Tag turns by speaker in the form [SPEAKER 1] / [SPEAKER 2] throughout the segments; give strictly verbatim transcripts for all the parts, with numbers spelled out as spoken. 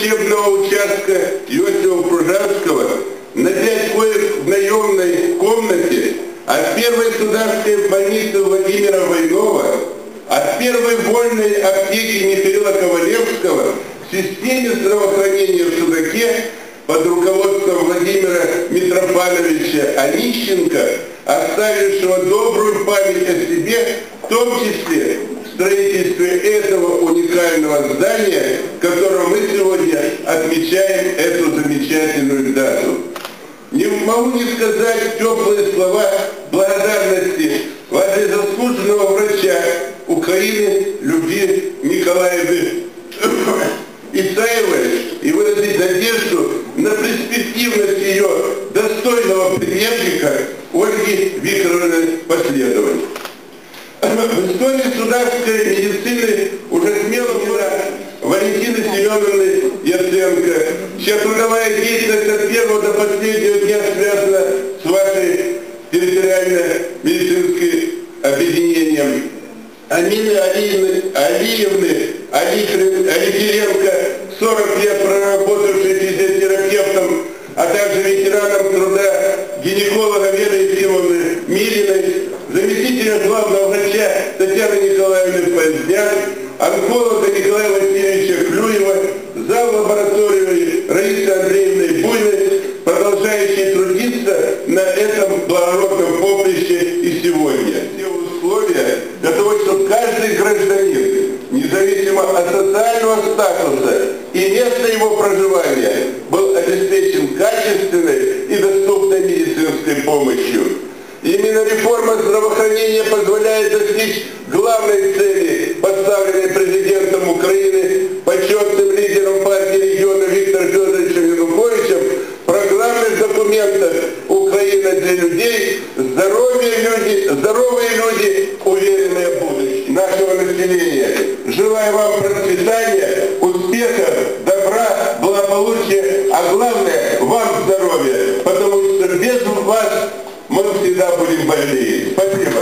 [SPEAKER 1] учебного участка Иосифа Пружанского на пять коек в наемной комнате, от первой государственной больницы Владимира Войнова, от первой вольной аптеки Михаила Ковалевского в системе здравоохранения в Судаке под руководством Владимира Митрофановича Онищенко, оставившего добрую память о себе, в том числе в строительстве этого уникального здания, которого мы сегодня отмечаем эту замечательную дату. Не могу не сказать теплые слова благодарности в адрес заслуженного врача Украины Любви Николаевны Исаевой и выразить надежду на перспективность ее достойного преемника Ольги Викторовны последовать. В истории судакской медицины уже смело была Валентины Семеновны Яценко, чья трудовая деятельность от первого до последнего дня связана с вашей территориально-медицинской объединением. Амины Алиевны, Алиевны Алиференко, сорок лет проработавшей физиотерапевтом, а также ветераном труда гинеколога Веры Ефимовны Милиной, заместителя главного врача Татьяны Николаевны Поздняк, онколога Николая Васильевича Клюева, зав. Лаборатории Раисы Андреевны Буйной, продолжающей трудиться на этом благородном поприще и сегодня. Все условия для того, чтобы каждый гражданин, независимо от социального статуса и места его проживания, был обеспечен качественной и доступной медицинской помощью. Именно реформа здравоохранения позволяет достичь главной цели, поставленной президентом Украины, почетным лидером партии региона Виктором Федоровичем Януковичем, программных документах «Украина для людей», здоровые люди, здоровые люди, уверенное будущее нашего населения. Желаю вам процветания, успеха, добра, благополучия, а главное вам здоровья, потому что без вас мы всегда будем больны. Спасибо.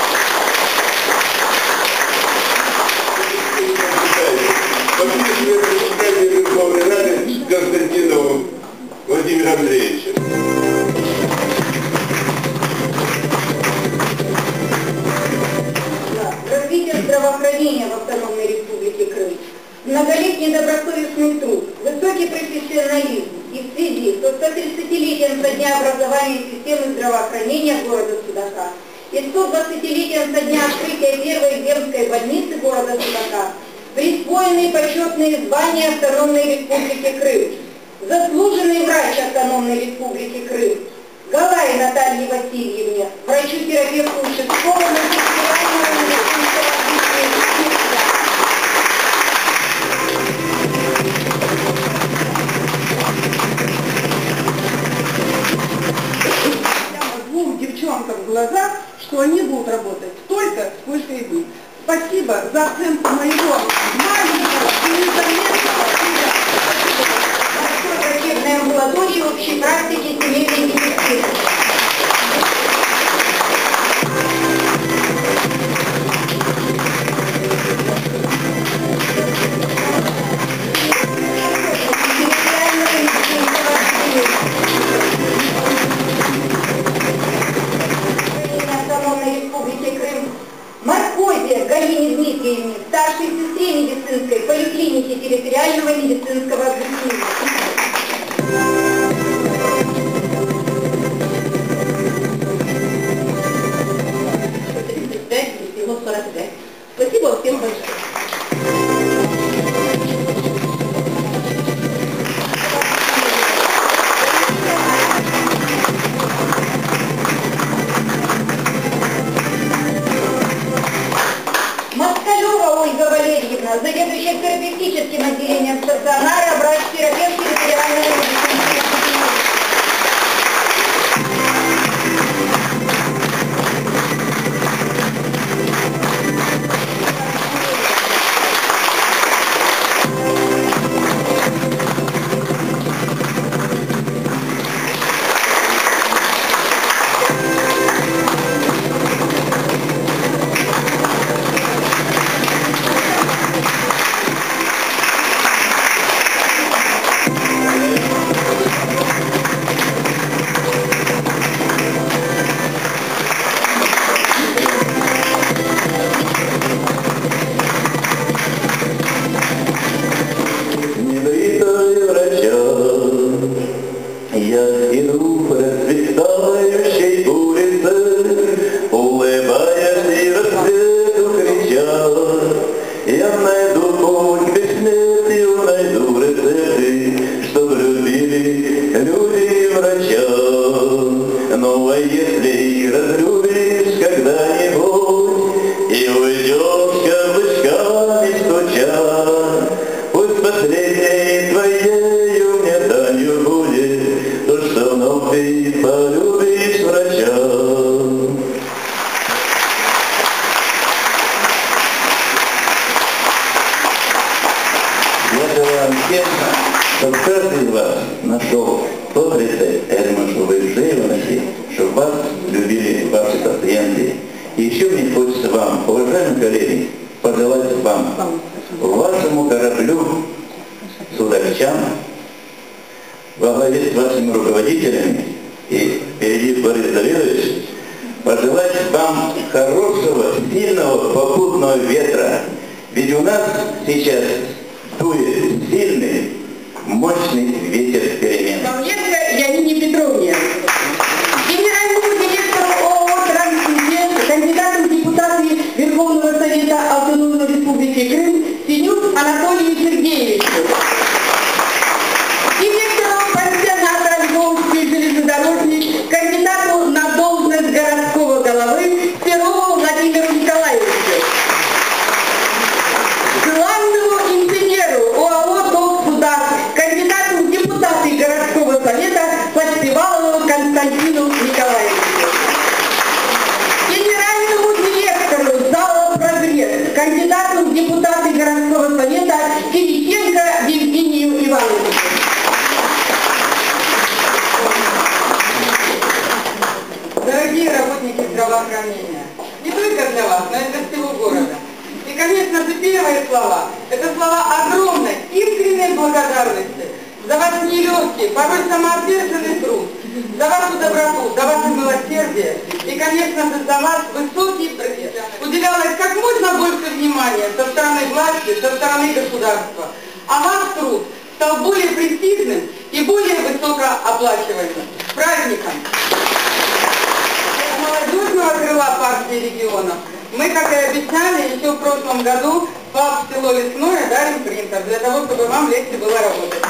[SPEAKER 1] Подписываю председателя Верховной Рады Константинову Владимира Андреевича.
[SPEAKER 2] Развитие здравоохранения в Автономной Республике Крым, многолетний добросовестный труд, высокий профессионализм и в связи со стотридцатилетием со дня образования системы здравоохранения города Судака и сто двадцатилетием со дня открытия первой земской больницы города Судака присвоены почетные звания Автономной Республики Крым. Заслуженный врач Автономной Республики Крым Галай Наталье Васильевне, врачу-терапевту шестого национального медицинского объединения.
[SPEAKER 3] Двум девчонкам в глаза, что они будут работать столько, сколько и вы. Спасибо за оценку моего маленького и незаметного труда.
[SPEAKER 2] Врачебной амбулатории общей практики семейной медицины. Автономной Республики Крым Маркозе Галине Дмитриевне, старшей сестре медицинской поликлиники территориального медицинского объединения. Спасибо всем большое. Москалева Ольга Валерьевна, заведующая терапевтическим отделением стационара, врач-терапевт территориального медицинского объединения.
[SPEAKER 4] желаем всем, чтобы каждый из вас нашел тот рецепт. Я думаю, что вы уже его нашли, чтобы вас любили ваши пациенты. И еще мне хочется вам, уважаемые коллеги, пожелать вам, вашему кораблю, судачам, во главе с вашими руководителями, и впереди Борис Давидович, пожелать вам хорошего, сильного, попутного ветра. Ведь у нас сейчас дует сильный, мощный ветер перемен.
[SPEAKER 3] Павленко Янине Петровне, генеральному директору ООО «Транснефть», кандидатом в депутаты Верховного Совета Автономной Республики Крым Синюк Анатолию Сергеевичу, директору пансионата Львовский железнодорожник, кандидату на должность городского головы Серову Владимиру Николаевичу, главному инженеру ОАО «Довсуда», кандидату в депутаты городского совета Подсевалову Константину Николаевичу, генеральному директору зала «Прогресс», кандидату в депутаты городского совета Кириченко Евгению Ивановичу. Дорогие работники здравоохранения, не только для вас, но и для всего города. И, конечно же, первые слова – это слова огромной, искренней благодарности за ваш нелегкий, порой самоотверженный труд, за вашу доброту, за ваше милосердие и, конечно же, за ваш высокий профессионализм. Уделялось как можно больше внимания со стороны власти, со стороны государства, а ваш труд стал более престижным и более высокооплачиваемым. С праздником! Молодежного крыла партии регионов мы, как и обещали, еще в прошлом году в ФАП село Лесное дарим принтер, для того, чтобы вам легче было работать.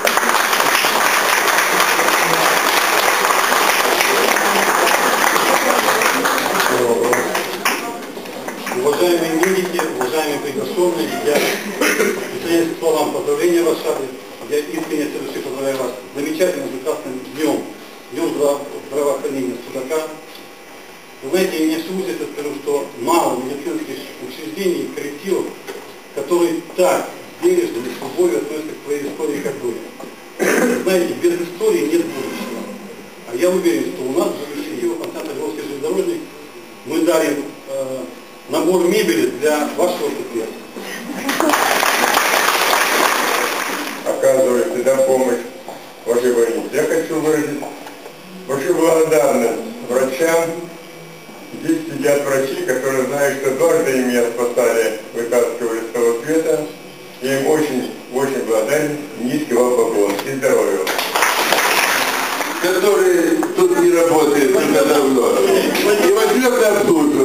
[SPEAKER 5] Уважаемые медики, уважаемые приглашенные, я присоединяюсь к словам поздравления вас, я искренне все поздравляю вас с замечательным прекрасным днем, днем здравоохранения Судака. Вы знаете, я не всего это скажу, что мало медицинских учреждений и коллективов, которые так бережно и с любовью относятся к своей истории, как вы. Знаете, без истории нет будущего. А я уверен, что у нас в коллективе пансионата Львовский железнодорожник мы дарим э, набор мебели для вашего предприятия.
[SPEAKER 1] Оказывает всегда помощь вашей больнице. Я хочу выразить большую благодарность врачам. Здесь сидят врачи, которые знают, что дважды им меня спасали, вытаскивали с того света. Я им очень, очень благодарен. Низкий вам поклон и здоровья. Которые тут не работают, только давно. И возьмет на обслуживание.